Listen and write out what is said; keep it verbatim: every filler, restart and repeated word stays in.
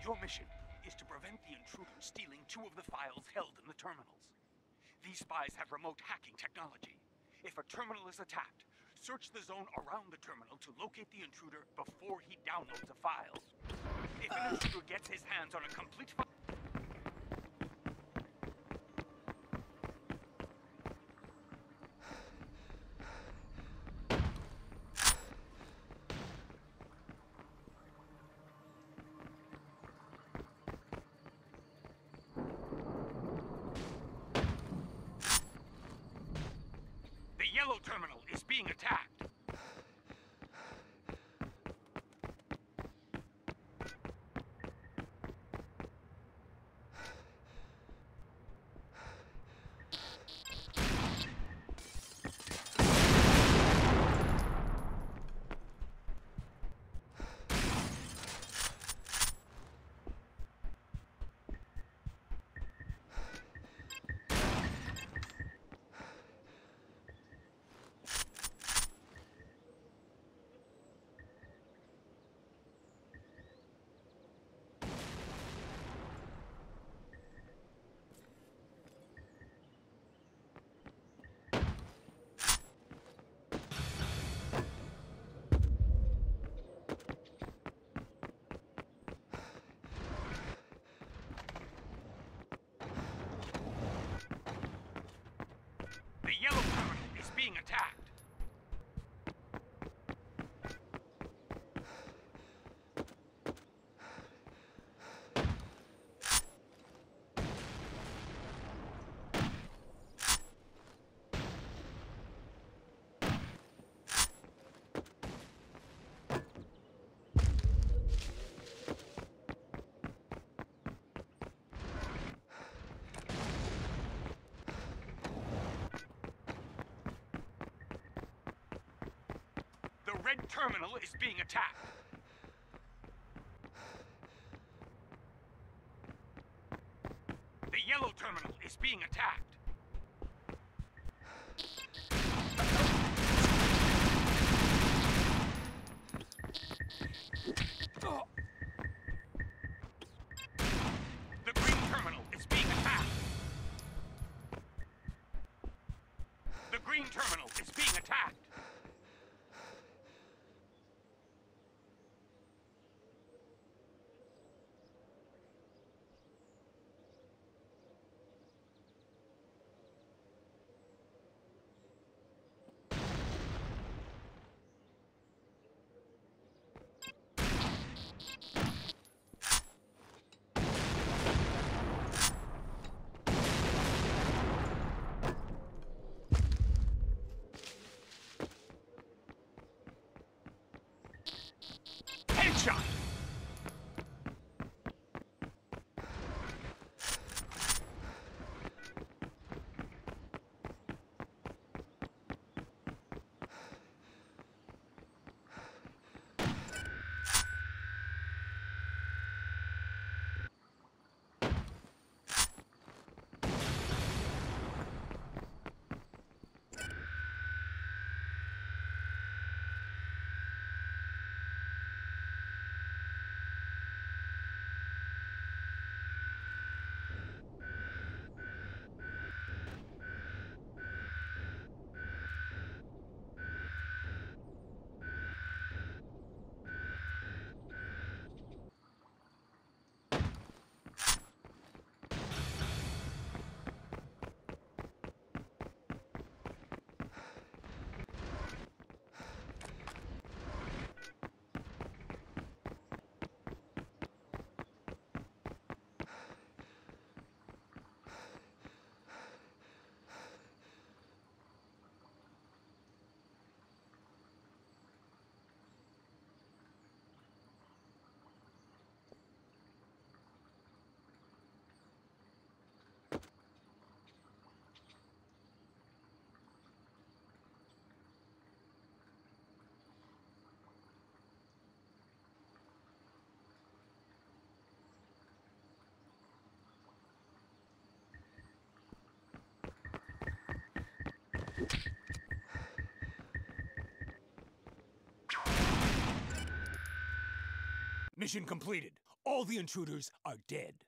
Your mission is to prevent the intruders stealing two of the files held in the terminals. These spies have remote hacking technology. If a terminal is attacked, search the zone around the terminal to locate the intruder before he downloads the files. If an intruder gets his hands on a complete file, the yellow terminal is being attacked. The yellow terminal is being attacked. The red terminal is being attacked. The yellow terminal is being attacked. The green terminal is being attacked. The green terminal is being attacked. Headshot! Mission completed. All the intruders are dead.